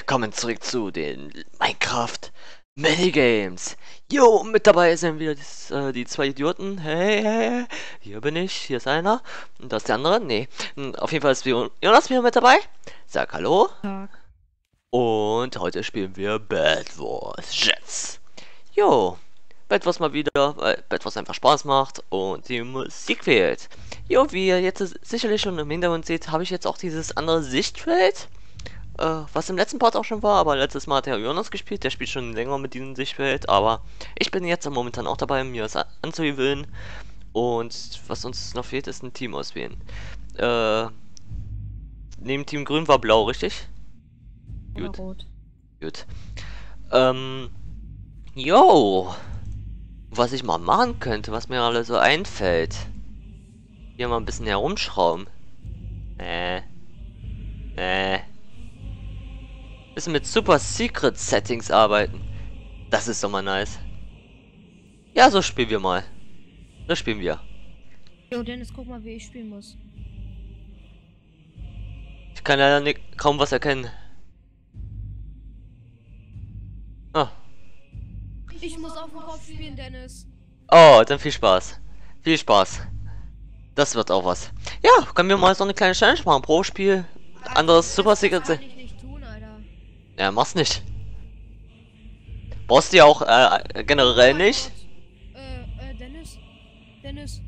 willkommen zurück zu den Minecraft Minigames. Jo, mit dabei sind wieder die zwei Idioten. Hey, hey, hey, hier bin ich, hier ist einer. Und das ist der andere. Nee, auf jeden Fall ist Jonas wieder mit dabei. Sag hallo. Tag. Und heute spielen wir Bed Wars Jets. Jo, Bed Wars mal wieder, weil Bed Wars einfach Spaß macht und die Musik fehlt. Jo, wie ihr jetzt sicherlich schon im Hintergrund seht, habe ich jetzt auch dieses andere Sichtfeld. Was im letzten Part auch schon war, aber letztes Mal hat der Jonas gespielt, der spielt schon länger mit diesem Sichtfeld, aber ich bin jetzt momentan auch dabei, mir das anzuwählen. Und was uns noch fehlt, ist ein Team auswählen. Äh, Neben Team Grün war Blau, richtig? Oder Gut, rot. gut. Ähm, yo, was ich mal machen könnte, was mir alle so einfällt. Hier mal ein bisschen herumschrauben. Äh, äh. Bisschen mit Super Secret Settings arbeiten. Das ist doch mal nice. Ja, so spielen wir mal. So spielen wir. Jo, Dennis, guck mal, wie ich spielen muss. Ich kann leider kaum was erkennen. Ah. Ich muss auf dem Kopf spielen, Dennis. Oh, dann viel Spaß. Viel Spaß. Das wird auch was. Ja, können wir mal so eine kleine Challenge machen. Pro Spiel. Anderes Super Secret. Das kann ich nicht tun, Alter. Ja, mach's nicht. Brauchst du ja auch Oh generell mein nicht. Gott. Dennis. Dennis.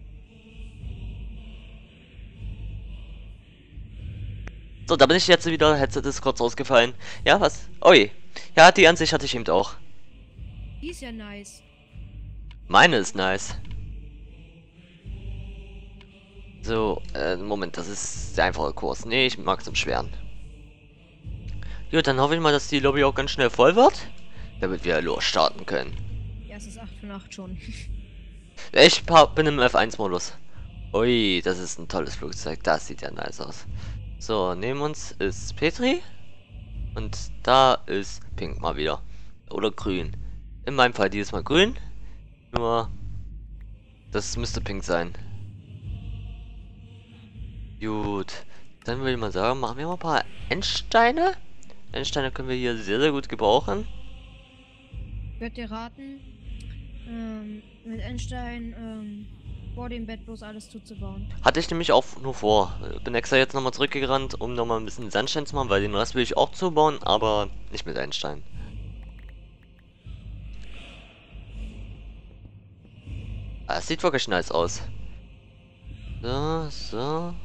So, da bin ich jetzt wieder. Headset ist kurz ausgefallen. Ja, was? Ui. Ja, die Ansicht hatte ich eben auch. Die ist ja nice. Meine ist nice. So, Moment, das ist der einfache Kurs. Nee, ich mag es im Schweren. Gut, dann hoffe ich mal, dass die Lobby auch ganz schnell voll wird, damit wir losstarten können. Ja, es ist 8 von 8 schon. Ich bin im F1-Modus. Ui, das ist ein tolles Flugzeug. Das sieht ja nice aus. So, neben uns ist Petri. Und da ist Pink mal wieder. Oder grün. In meinem Fall dieses Mal grün. Nur, das müsste Pink sein. Gut. Dann würde ich mal sagen, machen wir mal ein paar Endsteine. Endsteine können wir hier sehr, sehr gut gebrauchen. Ich würde dir raten, mit Einstein, vor dem Bett bloß alles zuzubauen. Hatte ich nämlich auch nur vor. Bin extra jetzt nochmal zurückgerannt, um nochmal ein bisschen Sandstein zu machen, weil den Rest will ich auch zubauen, aber nicht mit Einstein. Ah, es sieht wirklich nice aus. So, so.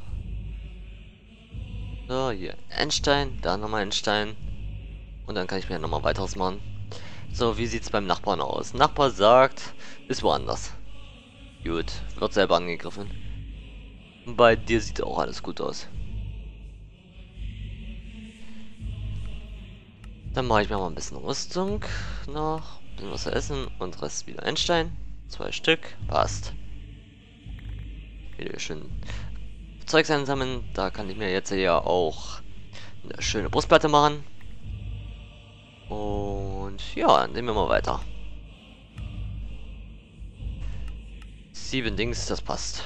So, hier Endstein, da nochmal Endstein. Und dann kann ich mir nochmal weiteres machen. So, wie sieht's beim Nachbarn aus? Nachbar sagt, ist woanders. Gut, wird selber angegriffen. Und bei dir sieht auch alles gut aus. Dann mache ich mir mal ein bisschen Rüstung noch, ein bisschen was zu essen und Rest wieder Endstein. 2 Stück, passt. Wieder schön Zeugs einsammeln. Da kann ich mir jetzt ja auch eine schöne Brustplatte machen. Und ja, nehmen wir mal weiter. 7 Dings, das passt.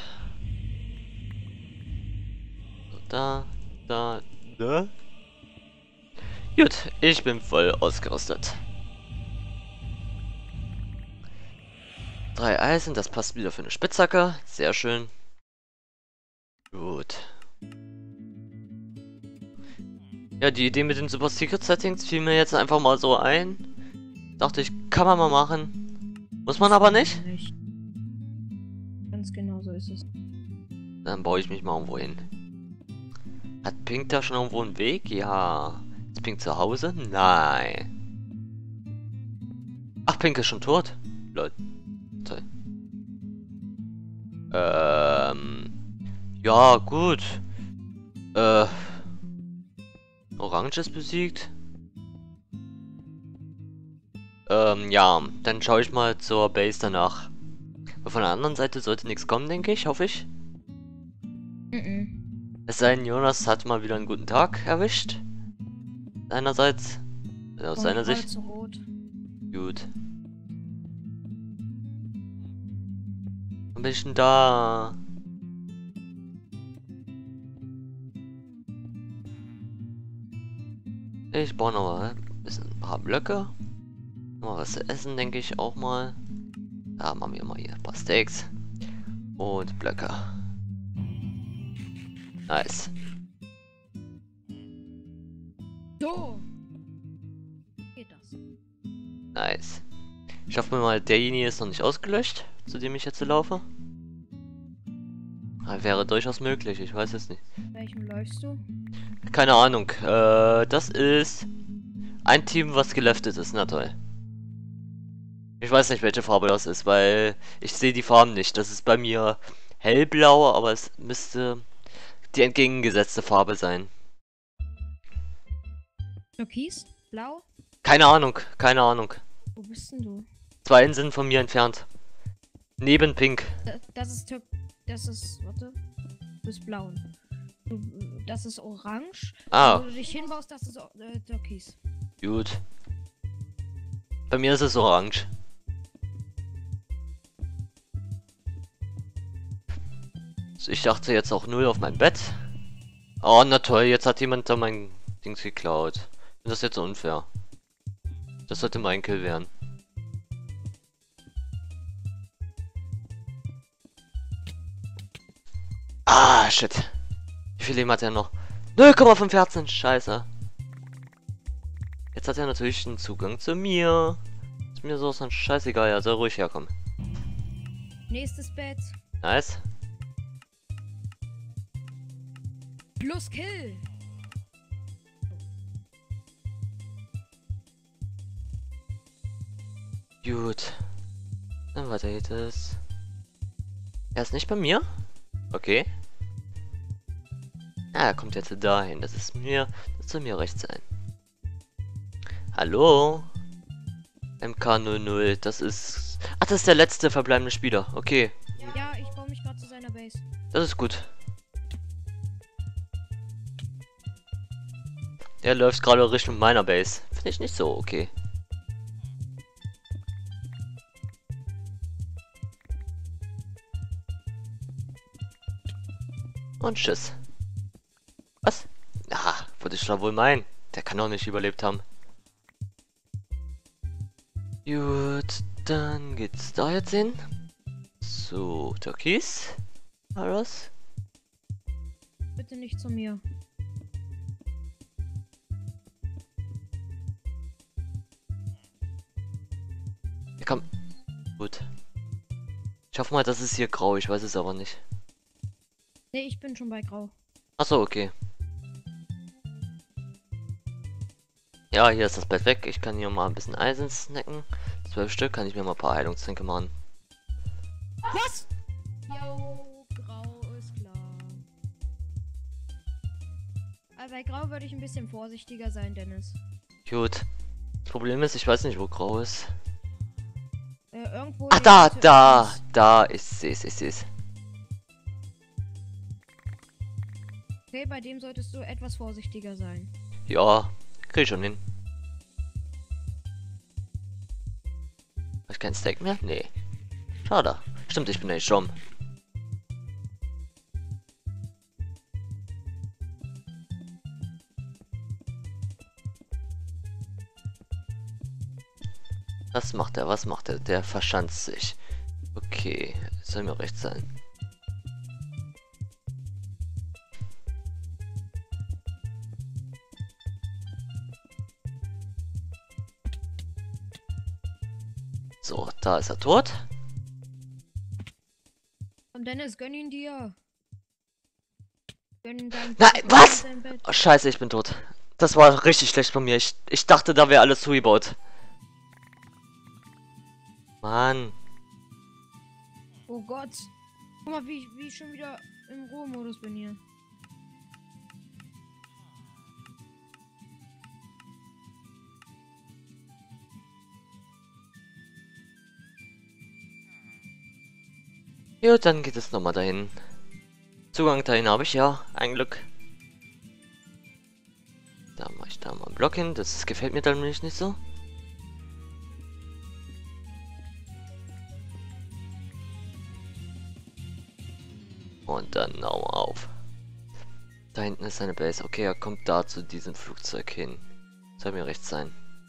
So, da. Gut, ich bin voll ausgerüstet. 3 Eisen, das passt wieder für eine Spitzhacke. Sehr schön. Gut. Ja, die Idee mit den Super Secret Settings fiel mir jetzt einfach mal so ein. Dachte ich, kann man mal machen. Muss man aber nicht. Ganz genau so ist es. Dann baue ich mich mal irgendwo hin. Hat Pink da schon irgendwo einen Weg? Ja. Ist Pink zu Hause? Nein. Ach, Pink ist schon tot. Lol. Toll. Ja, gut. Äh. Orange ist besiegt. Ja. Dann schaue ich mal zur Base danach. Von der anderen Seite sollte nichts kommen, denke ich. Hoffe ich. Es sei denn, Jonas hat mal wieder einen guten Tag erwischt. Seinerseits. Aus seiner Sicht. Zu rot. Gut. Ein bisschen da. Ich baue noch mal ein paar Blöcke. Mal was zu essen, denke ich auch mal. Da machen wir mal hier ein paar Steaks. Und Blöcke. Nice. So. Geht das. Nice. Ich hoffe mal, derjenige ist noch nicht ausgelöscht, zu dem ich jetzt laufe. Wäre durchaus möglich, ich weiß es nicht. Welchem läufst du? Keine Ahnung. Das ist ein Team, was geleftet ist. Na toll. Ich weiß nicht, welche Farbe das ist, weil ich sehe die Farben nicht. Das ist bei mir hellblau, aber es müsste die entgegengesetzte Farbe sein. Türkis? Blau? Keine Ahnung, keine Ahnung. Wo bist denn du? 2 Inseln von mir entfernt. Neben Pink. Das ist Das ist. Warte. Du bist blau. Das ist orange. Ah. Wo du dich hinbaust, das ist Türkis. Gut. Bei mir ist es orange. So, ich dachte jetzt auch 0 auf mein Bett. Oh, na toll, jetzt hat jemand da mein Dings geklaut. Das ist jetzt unfair. Das sollte mein Kill werden. Ah, shit. Wie viel Leben hat er noch? 0,5 Herzen, scheiße. Jetzt hat er natürlich einen Zugang zu mir. Ist mir sowas von scheißegal, er soll ruhig herkommen. Nächstes Bett. Nice. Plus Kill. Gut. Dann weiter geht es. Er ist nicht bei mir? Okay. Ah, er kommt jetzt dahin. Das soll mir recht sein. Hallo? MK00, das ist... Ach, das ist der letzte verbleibende Spieler. Okay. Ja, ich baue mich gerade zu seiner Base. Das ist gut. Er läuft gerade Richtung meiner Base. Finde ich nicht so okay. Und tschüss. Was? Ah, würde ich doch wohl meinen. Der kann doch nicht überlebt haben. Gut, dann geht's da jetzt hin. So, Türkis. War das? Bitte nicht zu mir. Ja, komm. Gut. Ich hoffe mal, das ist hier grau. Ich weiß es aber nicht. Nee, ich bin schon bei Grau. Achso, okay. Ja, hier ist das Bett weg. Ich kann hier mal ein bisschen Eisen snacken. 12 Stück kann ich mir mal ein paar Heilungstränke machen. Was? Jo, Grau ist klar. Aber bei Grau würde ich ein bisschen vorsichtiger sein, Dennis. Gut. Das Problem ist, ich weiß nicht, wo grau ist. Irgendwo. Ach, da. Ich seh's. Okay, bei dem solltest du etwas vorsichtiger sein. Ja, krieg ich schon hin. Hab ich kein Steak mehr? Nee. Schade. Stimmt, ich bin ja schon. Was macht er? Was macht er? Der verschanzt sich. Okay, soll mir recht sein. So, da ist er tot. Und Dennis, gönn ihn dir. Gönn ihn dein Nein, was? dein Bett. Oh, scheiße, ich bin tot. Das war richtig schlecht von mir. Ich dachte, da wäre alles zugebaut. Mann. Oh Gott. Guck mal, wie ich schon wieder im Ruhemodus bin hier. Ja, dann geht es nochmal dahin. Zugang dahin habe ich ja, ein Glück. Da mache ich da mal einen Block hin. Das gefällt mir dann nicht so. Und dann Augen auf. Da hinten ist seine Base. Okay, er kommt da zu diesem Flugzeug hin. Soll mir recht sein.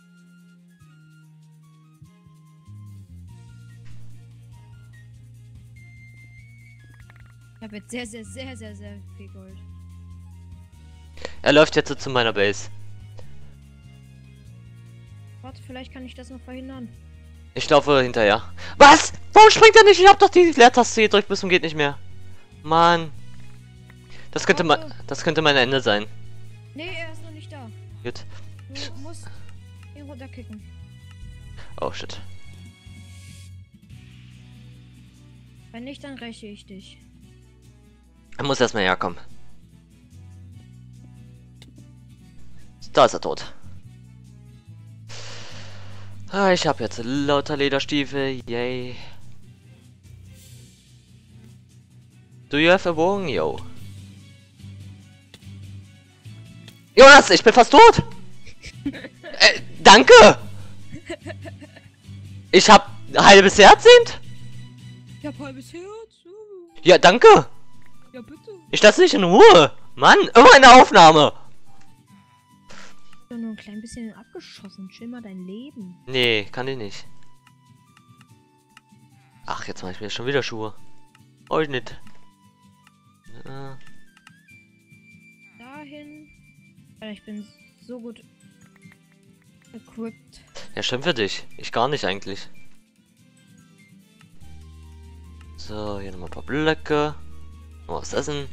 Ich habe jetzt sehr, sehr, sehr, sehr, sehr viel Gold. Er läuft jetzt zu meiner Base. Warte, vielleicht kann ich das noch verhindern. Ich laufe hinterher. Was? Warum springt er nicht? Ich hab doch die Leertaste gedrückt bis zum geht nicht mehr. Mann. Das könnte mein Ende sein. Nee, er ist noch nicht da. Gut. Du musst ihn runterkicken. Oh shit. Wenn nicht, dann räche ich dich. Er muss erstmal herkommen. Da ist er tot. Ah, ich habe jetzt lauter Lederstiefel. Yay. Do you have a wong, yo? Jonas, ich bin fast tot! Danke! Ich hab ein halbes Herz sind? Ich hab halbes Herz. Ja, danke! Ja, bitte. Ich lasse dich in Ruhe! Mann, immer eine Aufnahme! Ich bin nur ein klein bisschen abgeschossen. Chill mal dein Leben. Nee, kann ich nicht. Ach, jetzt mache ich mir schon wieder Schuhe. Euch nicht. Dahin. Alter, ich bin so gut equipped. Ja, schön für dich. Ich gar nicht eigentlich. So, hier nochmal ein paar Blöcke. Noch was essen.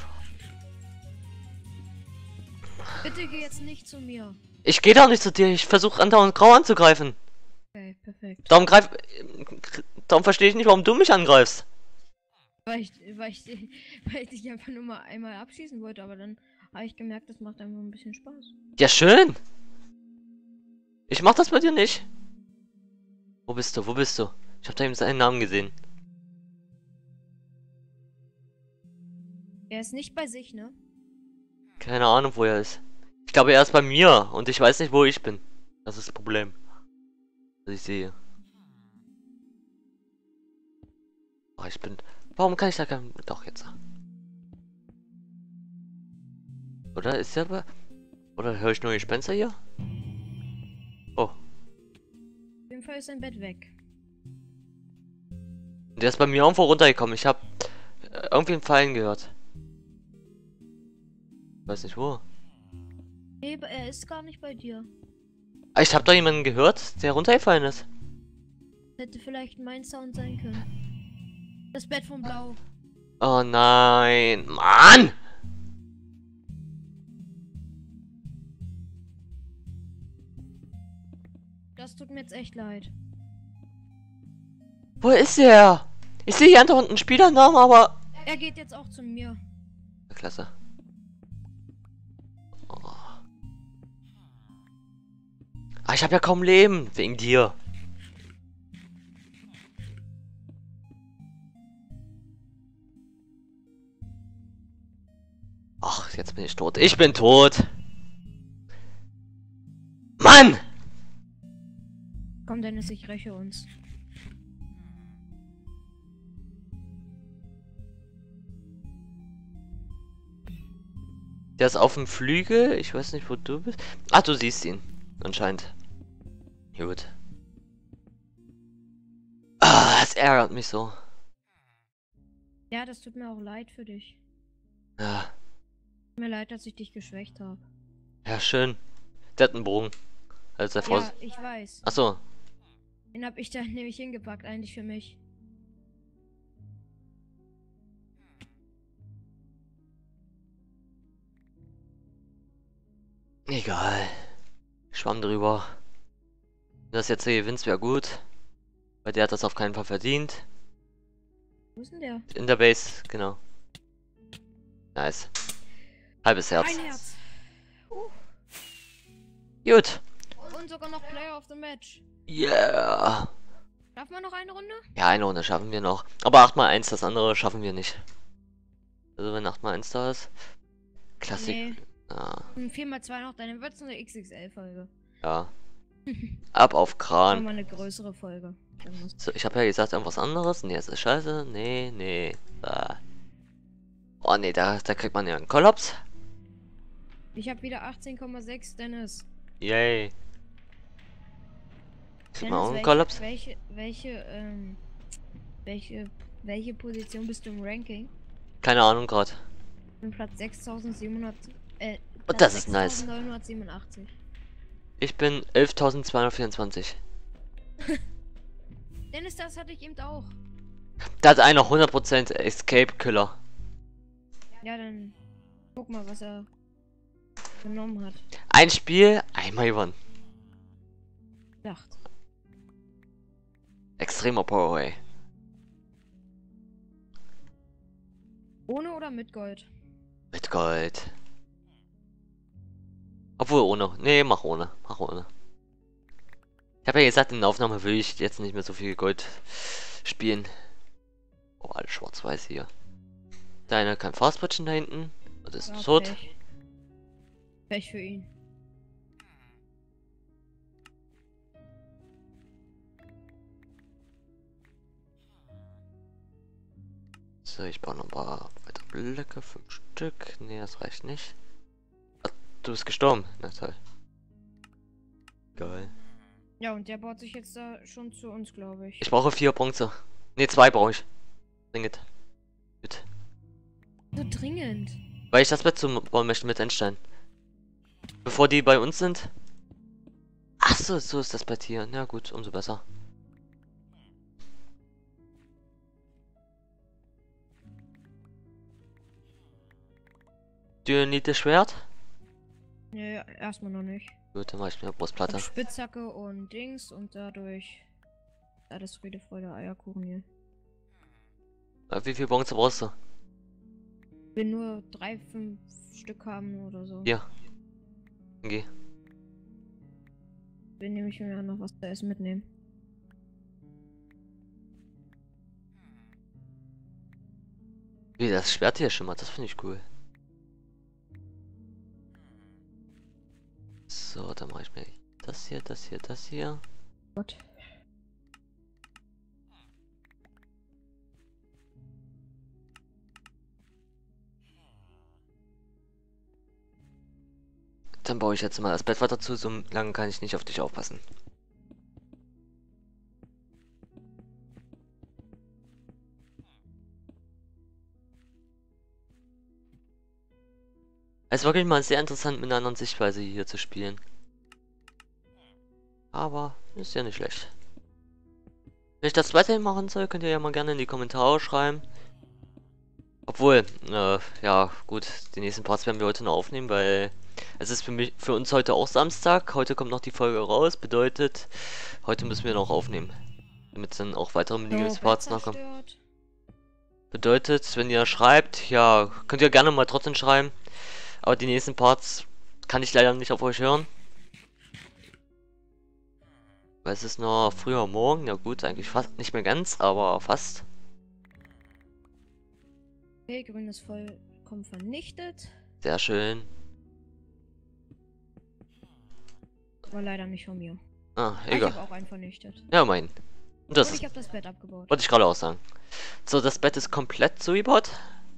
Bitte geh jetzt nicht zu mir. Ich gehe doch nicht zu dir. Ich versuche andauernd grau anzugreifen. Okay, perfekt. Darum verstehe ich nicht, warum du mich angreifst. Weil ich dich einfach nur mal einmal abschießen wollte, aber dann habe ich gemerkt, das macht einfach ein bisschen Spaß. Ja, schön. Ich mach das bei dir nicht. Wo bist du? Wo bist du? Ich habe da eben seinen Namen gesehen. Er ist nicht bei sich, ne? Keine Ahnung, wo er ist. Ich glaube, er ist bei mir und ich weiß nicht, wo ich bin. Das ist das Problem. Was ich sehe. Oh, ich bin... Warum kann ich da kein... Doch, jetzt. Oder ist er bei... Oder höre ich nur Gespenster hier? Oh. Auf jeden Fall ist sein Bett weg. Der ist bei mir irgendwo runtergekommen. Ich habe irgendwie einen Fallen gehört. Weiß nicht wo. Nee, er ist gar nicht bei dir. Ich habe da jemanden gehört, der runtergefallen ist. Hätte vielleicht mein Sound sein können. Das Bett von Blau. Oh nein. Mann! Das tut mir jetzt echt leid. Wo ist er? Ich sehe hier unten einen Spielernamen, aber... Er geht jetzt auch zu mir. Klasse. Oh. Ah, ich habe ja kaum Leben, wegen dir. Ach, jetzt bin ich tot. Ich bin tot. Mann! Komm, Dennis, ich räche uns. Der ist auf dem Flügel. Ich weiß nicht, wo du bist. Ach, du siehst ihn. Anscheinend. Gut. Ah, das ärgert mich so. Ja, das tut mir auch leid für dich. Ja. Tut mir leid, dass ich dich geschwächt habe. Ja, schön. Der hat einen Bogen. Also der Frau. Ja, ich weiß. Achso. Den hab ich da nämlich hingepackt, eigentlich für mich. Egal. Schwamm drüber. Wenn das jetzt hier gewinnt, wäre gut. Weil der hat das auf keinen Fall verdient. Wo ist denn der? In der Base, genau. Nice. Halbes Herz. Ein Herz. Gut. Und sogar noch Player of the Match. Yeah. Schaffen wir noch eine Runde? Ja, eine Runde schaffen wir noch. Aber 8x1, das andere schaffen wir nicht. Also wenn 8x1 da ist. Klassik. Nee. Ja. 4x2 noch, dann wird es eine XXL-Folge. Ja. Ab auf Kran. Mal eine größere Folge. So, ich habe ja gesagt, irgendwas anderes. Nee, das ist scheiße. Nee, nee. Oh nee, da kriegt man ja einen Kollaps. Ich habe wieder 18,6, Dennis. Yay. Sieht man Dennis, auch einen Kollaps? welche Position bist du im Ranking? Keine Ahnung gerade. Ich bin Platz 6700, Und Platz das ist nice. 6987. Ich bin 11.224. Dennis, das hatte ich eben auch. Da hat einer 100% Escape Killer. Ja, dann guck mal, was er genommen hat. Ein Spiel, einmal gewonnen. Dacht. Extremer Powerway. Ohne oder mit Gold? Mit Gold. Obwohl ohne. Nee, mach ohne. Mach ohne. Ich habe ja gesagt, in der Aufnahme will ich jetzt nicht mehr so viel Gold spielen. Oh, alles schwarz-weiß hier. Deiner kein Fastbridge da hinten. Das ist Ja, tot. Pech. Pech für ihn. So, ich baue noch ein paar weitere Blöcke. 5 Stück. Nee, das reicht nicht. Ach, du bist gestorben. Na toll. Geil. Ja, und der baut sich jetzt da schon zu uns, glaube ich. Ich brauche 4 Bronze. Ne, 2 brauche ich. Dringend. Gut. So dringend. Weil ich das Bett bauen möchte mit Endstein. Bevor die bei uns sind. Ach so, so ist das Bett hier. Na gut, umso besser. Do you need das Schwert? Nee, erstmal noch nicht. Gut, dann mach ich mir Ich Brustplatte. hab Spitzhacke und Dings und dadurch alles Friede, Freude, Eierkuchen hier. Wie viel Bronze brauchst du? Will nur 3, 5 Stück haben oder so. Hier. Geh. Will nämlich mir noch was zu essen mitnehmen. Wie das Schwert hier schimmert, das finde ich cool. So, dann mache ich mir das hier, das hier, das hier. Gott. Dann baue ich jetzt mal das Bett weiter zu, so lange kann ich nicht auf dich aufpassen. Es ist wirklich mal sehr interessant, mit einer anderen Sichtweise hier zu spielen. Aber ist ja nicht schlecht. Wenn ich das weiterhin machen soll, könnt ihr ja mal gerne in die Kommentare schreiben. Obwohl, ja gut, die nächsten Parts werden wir heute noch aufnehmen, weil es ist für uns heute auch Samstag. Heute kommt noch die Folge raus, bedeutet, heute müssen wir noch aufnehmen. Damit dann auch weitere Minigame-Parts nachkommen. Bedeutet, wenn ihr schreibt, ja, könnt ihr gerne mal trotzdem schreiben. Aber die nächsten Parts kann ich leider nicht auf euch hören. Weil es ist noch früher morgen. Ja gut, eigentlich fast nicht mehr ganz, aber fast. Okay, grün ist vollkommen vernichtet. Sehr schön. Aber leider nicht von mir. Ah, Ich egal. habe auch einen vernichtet. Ja, mein. Und das Und ist, ich habe das Bett abgebaut. wollte ich gerade auch sagen. So, das Bett ist komplett zugebaut.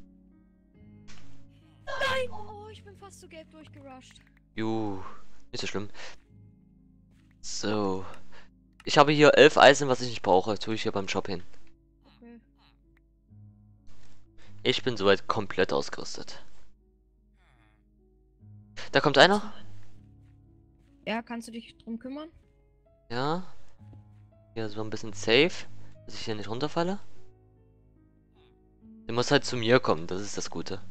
Nein! Oh, ich bin fast zu gelb durchgerusht. Juhu, nicht so schlimm. So. Ich habe hier 11 Eisen, was ich nicht brauche. Tue ich hier beim Shop hin. Okay. Ich bin soweit komplett ausgerüstet. Da kommt einer. Ja, kannst du dich drum kümmern? Ja. Hier so ein bisschen safe, dass ich hier nicht runterfalle. Der muss halt zu mir kommen, das ist das Gute.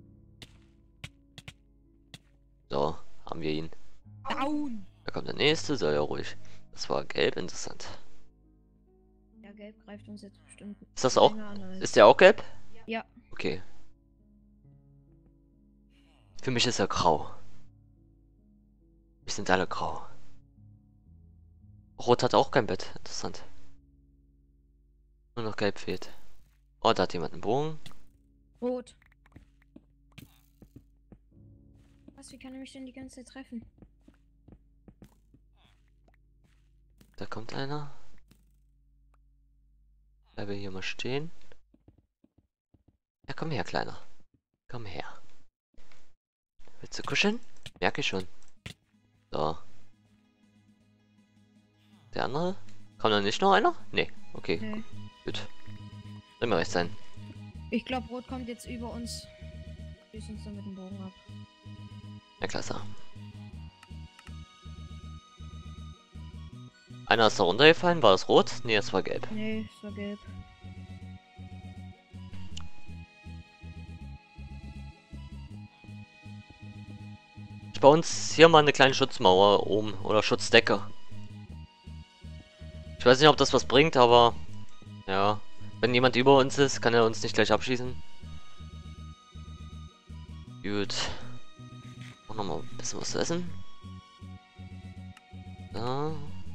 So, haben wir ihn. Down! Da kommt der nächste, soll ja ruhig. Das war gelb, interessant. Ja, gelb greift uns jetzt bestimmt. Ist das auch? länger an als- Ist der auch gelb? Ja. Okay. Für mich ist er grau. Wir sind alle grau. Rot hat auch kein Bett. Interessant. Nur noch gelb fehlt. Oh, da hat jemand einen Bogen. Rot. Was, wie kann er mich denn die ganze Zeit treffen? Da kommt einer. Bleibe hier mal stehen. Ja, komm her, Kleiner. Komm her. Willst du kuscheln? Merke ich schon. So. Der andere? Kam da nicht noch einer? Nee. Okay, Nee. gut. Soll mir recht sein. Ich glaube, Rot kommt jetzt über uns. Schießt uns dann mit dem Bogen ab. Ja, klasse. Einer ist da runtergefallen. War das rot? Nee, es war gelb. Nee, es war gelb. Ich baue uns hier mal eine kleine Schutzmauer oben. Oder Schutzdecke. Ich weiß nicht, ob das was bringt, aber... Ja. Wenn jemand über uns ist, kann er uns nicht gleich abschießen. Gut. Auch nochmal ein bisschen was zu essen. So.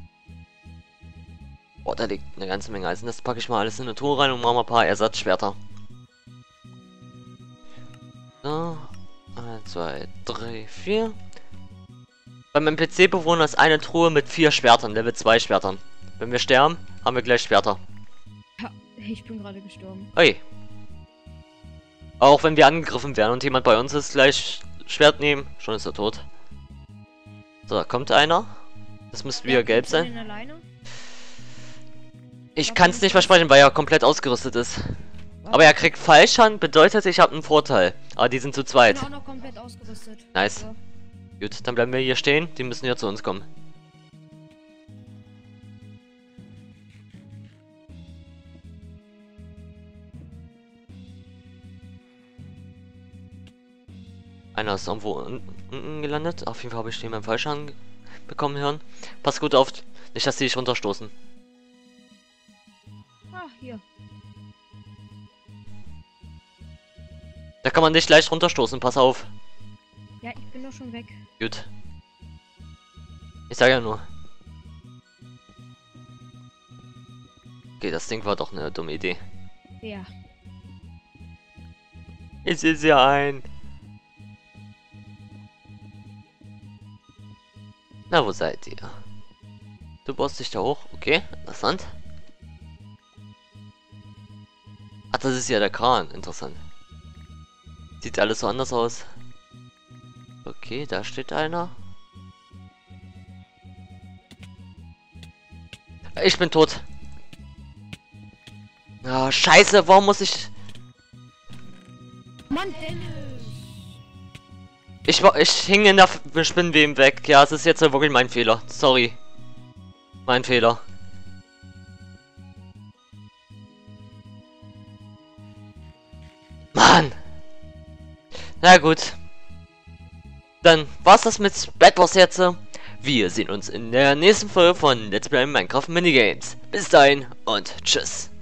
Boah, da liegt eine ganze Menge Eisen. Das packe ich mal alles in eine Truhe rein und mache mal ein paar Ersatzschwerter. So. 1, 2, 3, 4. Bei meinem PC-Bewohner ist eine Truhe mit 4 Schwertern, Level 2 Schwertern. Wenn wir sterben, haben wir gleich Schwerter. Ha, ich bin gerade gestorben. Ui. Auch wenn wir angegriffen werden und jemand bei uns ist, gleich Schwert nehmen, schon ist er tot. So, da kommt einer. Das müsste wieder gelb sein. Ich kann es nicht versprechen, weil er komplett ausgerüstet ist. Aber er kriegt Fallschaden, bedeutet, ich habe einen Vorteil. Aber die sind zu zweit. Ich bin auch noch komplett ausgerüstet. Nice. So. Gut, dann bleiben wir hier stehen. Die müssen ja zu uns kommen. Einer ist irgendwo unten gelandet. Auf jeden Fall habe ich den beim Fallschaden bekommen hören. Pass gut auf, nicht, dass die dich runterstoßen. Ah, hier. Da kann man nicht leicht runterstoßen, pass auf. Ja, ich bin doch schon weg. Gut. Ich sage ja nur. Okay, das Ding war doch eine dumme Idee. Ja. Ich sehe sie ein. Na, wo seid ihr? Du baust dich da hoch. Okay, interessant. Ach, das ist ja der Kran. Interessant. Sieht alles so anders aus. Okay, da steht einer. Ich bin tot. Ah, scheiße, warum muss ich... Mann, Dennis! Ich hing in der Spinnenweben weg. Ja, es ist jetzt wirklich mein Fehler. Sorry. Mein Fehler. Mann! Na gut. Dann war's das mit Bed Wars jetzt. Wir sehen uns in der nächsten Folge von Let's Play Minecraft Minigames. Bis dahin und tschüss.